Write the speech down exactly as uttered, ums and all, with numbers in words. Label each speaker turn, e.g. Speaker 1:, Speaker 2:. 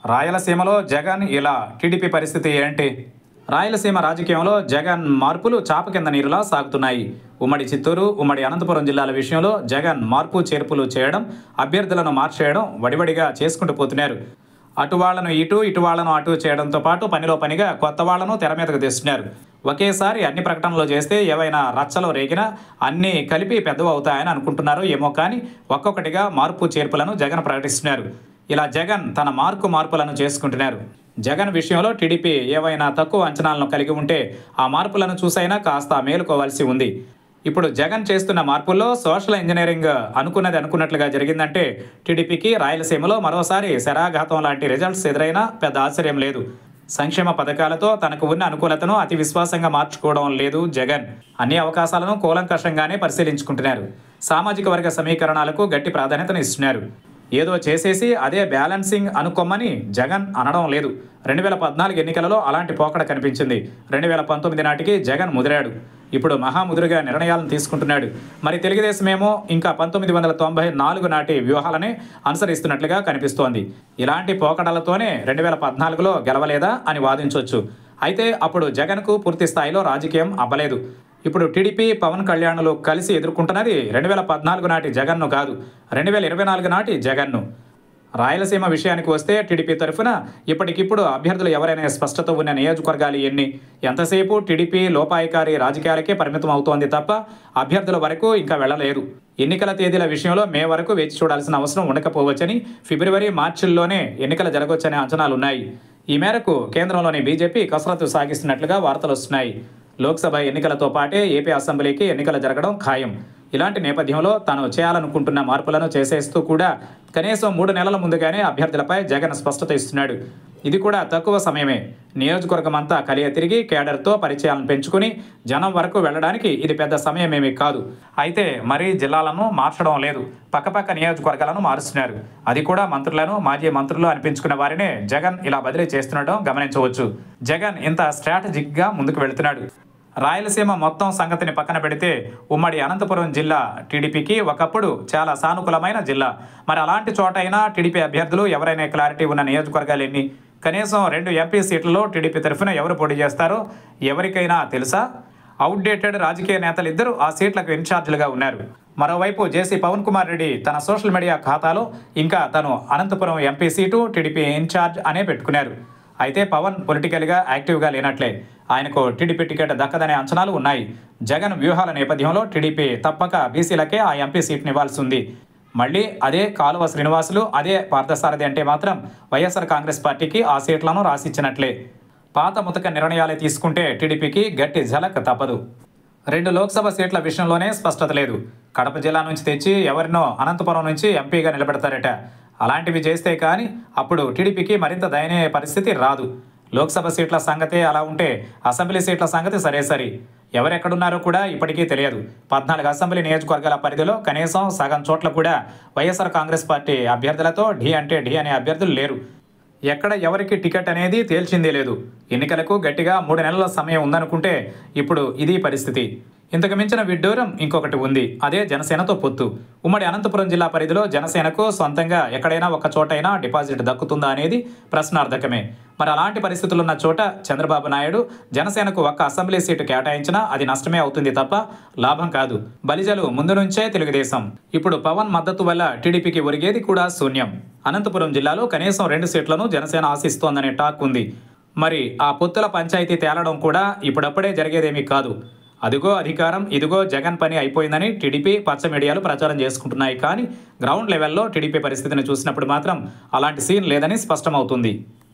Speaker 1: రాయలసీమలో జగన్ ఇలా టీడీపీ పరిస్థితి ఏంటి? రాయలసీమ రాజకీయంలో జగన్ మార్పులు చాప కింద నీరులా సాగుతున్నాయి. ఉమ్మడి చిత్తూరు, ఉమ్మడి అనంతపురం జిల్లాల విషయంలో జగన్ మార్పు చేర్పులు చేయడం, అభ్యర్థులను మార్చేయడం వడివడిగా చేసుకుంటూ పోతున్నారు. అటు వాళ్లను ఇటు, ఇటు వాళ్లను అటు చేయడంతో పాటు పనిలో పనిగా కొత్త వాళ్లను తెర మీదకు తెస్తున్నారు. ఒకేసారి అన్ని ప్రకటనలు చేస్తే ఏవైనా రచ్చలో రేగినా అన్నీ కలిపి పెద్దవి అవుతాయని అనుకుంటున్నారు ఏమో, కానీ ఒక్కొక్కటిగా మార్పు చేర్పులను జగన్ ప్రకటిస్తున్నారు. ఇలా జగన్ తన మార్కు మార్పులను చేసుకుంటున్నారు. జగన్ విషయంలో టీడీపీ ఏవైనా తక్కువ అంచనాలను కలిగి ఉంటే ఆ మార్పులను చూసైనా కాస్త మేలుకోవాల్సి ఉంది. ఇప్పుడు జగన్ చేస్తున్న మార్పుల్లో సోషల్ ఇంజనీరింగ్ అనుకున్నది అనుకున్నట్లుగా జరిగిందంటే టీడీపీకి రాయలసీమలో మరోసారి శరాఘాతం లాంటి రిజల్ట్స్ ఎదురైనా పెద్ద ఆశ్చర్యం లేదు. సంక్షేమ పథకాలతో తనకు ఉన్న అనుకూలతను అతి విశ్వాసంగా మార్చుకోవడం లేదు జగన్. అన్ని అవకాశాలను కూలంకషంగానే పరిశీలించుకుంటున్నారు. సామాజిక వర్గ సమీకరణాలకు గట్టి ప్రాధాన్యతను ఇస్తున్నారు. ఏదో చేసేసి అదే బ్యాలెన్సింగ్ అనుకోమని జగన్ అనడం లేదు. రెండు వేల పద్నాలుగు ఎన్నికలలో అలాంటి పోకడ కనిపించింది. రెండు వేల పంతొమ్మిది నాటికి జగన్ ముదిరాడు. ఇప్పుడు మహాముదురుగా నిర్ణయాలను తీసుకుంటున్నాడు. మరి తెలుగుదేశమేమో ఇంకా పంతొమ్మిది వందల తొంభై నాలుగు నాటి వ్యూహాలనే అనుసరిస్తున్నట్లుగా కనిపిస్తోంది. ఇలాంటి పోకడలతోనే రెండు వేల పద్నాలుగులో గెలవలేదా అని వాదించవచ్చు. అయితే అప్పుడు జగన్కు పూర్తి స్థాయిలో రాజకీయం అవ్వలేదు. ఇప్పుడు టీడీపీ, పవన్ కళ్యాణ్లు కలిసి ఎదుర్కొంటున్నది రెండు వేల పద్నాలుగు నాటి జగన్ను కాదు, రెండు వేల ఇరవై నాలుగు నాటి జగన్ను. రాయలసీమ విషయానికి వస్తే టీడీపీ తరఫున ఇప్పటికిప్పుడు అభ్యర్థులు ఎవరైనా స్పష్టత ఉన్న నియోజకవర్గాలు ఎన్ని? ఎంతసేపు టీడీపీ లోపాయికారి రాజకీయాలకే పరిమితం అవుతోంది తప్ప అభ్యర్థుల వరకు ఇంకా వెళ్లలేదు. ఎన్నికల తేదీల విషయంలో మే వరకు వేచి చూడాల్సిన అవసరం ఉండకపోవచ్చని, ఫిబ్రవరి, మార్చిల్లోనే ఎన్నికలు జరగవచ్చనే అంచనాలున్నాయి. ఈ మేరకు కేంద్రంలోని బీజేపీ కసరత్తు సాగిస్తున్నట్లుగా వార్తలు వస్తున్నాయి. లోక్సభ ఎన్నికలతో పాటే ఏపీ అసెంబ్లీకి ఎన్నికలు జరగడం ఖాయం. ఇలాంటి నేపథ్యంలో తాను చేయాలనుకుంటున్న మార్పులను చేసేస్తూ కూడా కనీసం మూడు నెలల ముందుగానే అభ్యర్థులపై జగన్ స్పష్టత ఇస్తున్నాడు. ఇది కూడా తక్కువ సమయమే. నియోజకవర్గం అంతా కలియ తిరిగి కేడర్తో పరిచయాలను పెంచుకుని జనం వరకు వెళ్ళడానికి ఇది పెద్ద సమయమేమీ కాదు. అయితే మరీ జిల్లాలను మార్చడం లేదు, పక్కపక్క నియోజకవర్గాలను మారుస్తున్నారు. అది కూడా మంత్రులను, మాజీ మంత్రులు అనిపించుకున్న వారినే జగన్ ఇలా బదిలీ చేస్తుండడం గమనించవచ్చు. జగన్ ఇంత స్ట్రాటజిక్గా ముందుకు వెళుతున్నాడు. రాయలసీమ మొత్తం సంగతిని పక్కన పెడితే ఉమ్మడి అనంతపురం జిల్లా టీడీపీకి ఒకప్పుడు చాలా సానుకూలమైన జిల్లా. మరి అలాంటి చోటైనా టీడీపీ అభ్యర్థులు ఎవరైనా క్లారిటీ ఉన్న నియోజకవర్గాలు ఎన్ని? కనీసం రెండు ఎంపీ సీట్లలో టీడీపీ తరఫున ఎవరు పోటీ చేస్తారో ఎవరికైనా తెలుసా? అవుట్డేటెడ్ రాజకీయ నేతలు ఇద్దరు ఆ సీట్లకు ఇన్ఛార్జీలుగా ఉన్నారు. మరోవైపు జేసీ పవన్ కుమార్ రెడ్డి తన సోషల్ మీడియా ఖాతాలో ఇంకా తను Anantapuram MP seat TDP in-charge అనే పెట్టుకున్నారు. అయితే పవన్ పొలిటికల్గా యాక్టివ్గా లేనట్లే. ఆయనకు టీడీపీ టికెట్ దక్కదనే అంచనాలు ఉన్నాయి. జగన్ వ్యూహాల నేపథ్యంలో టీడీపీ తప్పక బీసీలకే ఆ ఎంపీ సీట్ని ఇవ్వాల్సి ఉంది. మళ్ళీ అదే కాలువ శ్రీనివాసులు, అదే పార్థసారథి అంటే మాత్రం వైఎస్ఆర్ కాంగ్రెస్ పార్టీకి ఆ సీట్లను రాసిచ్చినట్లే. పాత ముతక నిర్ణయాలే తీసుకుంటే టీడీపీకి గట్టి ఝలక్ తప్పదు. రెండు లోక్సభ సీట్ల విషయంలోనే స్పష్టత లేదు. కడప జిల్లా నుంచి తెచ్చి ఎవరినో అనంతపురం నుంచి ఎంపీగా నిలబెడతారట. అలాంటివి చేస్తే కానీ అప్పుడు టీడీపీకి మరింత దయనీయ పరిస్థితి రాదు. లోక్సభ సీట్ల సంగతే అలా ఉంటే అసెంబ్లీ సీట్ల సంగతి సరే సరి. ఎవరెక్కడున్నారో కూడా ఇప్పటికీ తెలియదు. పద్నాలుగు అసెంబ్లీ నియోజకవర్గాల పరిధిలో కనీసం సగం చోట్ల కూడా వైఎస్ఆర్ కాంగ్రెస్ పార్టీ అభ్యర్థులతో ఢీ అంటే ఢీ అనే అభ్యర్థులు లేరు. ఎక్కడ ఎవరికి టికెట్ అనేది తేల్చిందే లేదు. ఎన్నికలకు గట్టిగా మూడు నెలల సమయం ఉందనుకుంటే ఇప్పుడు ఇది పరిస్థితి. ఇంతకు మించిన విడ్డూరం ఇంకొకటి ఉంది. అదే జనసేనతో పొత్తు. ఉమ్మడి అనంతపురం జిల్లా పరిధిలో జనసేనకు సొంతంగా ఎక్కడైనా ఒక చోటైనా డిపాజిట్ దక్కుతుందా అనేది ప్రశ్నార్థకమే. మరి అలాంటి పరిస్థితులున్న చోట చంద్రబాబు నాయుడు జనసేనకు ఒక్క అసెంబ్లీ సీటు కేటాయించినా అది నష్టమే అవుతుంది తప్ప లాభం కాదు. బలిజలు ముందు నుంచే తెలుగుదేశం. ఇప్పుడు పవన్ మద్దతు వల్ల టీడీపీకి ఒరిగేది కూడా శూన్యం. అనంతపురం జిల్లాలో కనీసం రెండు సీట్లను జనసేన ఆశిస్తోందనే టాక్ ఉంది. మరి ఆ పొత్తుల పంచాయతీ తేలడం కూడా ఇప్పుడప్పుడే జరిగేదేమీ కాదు. అదిగో అధికారం, ఇదిగో జగన్ పని అయిపోయిందని టీడీపీ పచ్చ మీడియాలు ప్రచారం చేసుకుంటున్నాయి. కానీ గ్రౌండ్ లెవెల్లో టీడీపీ పరిస్థితిని చూసినప్పుడు మాత్రం అలాంటి సీన్ లేదని స్పష్టమవుతుంది.